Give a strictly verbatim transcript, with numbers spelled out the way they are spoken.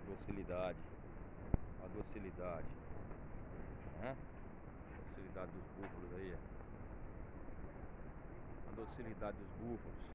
docilidade. A docilidade, né? A docilidade dos búfalos aí, ó. A docilidade dos búfalos.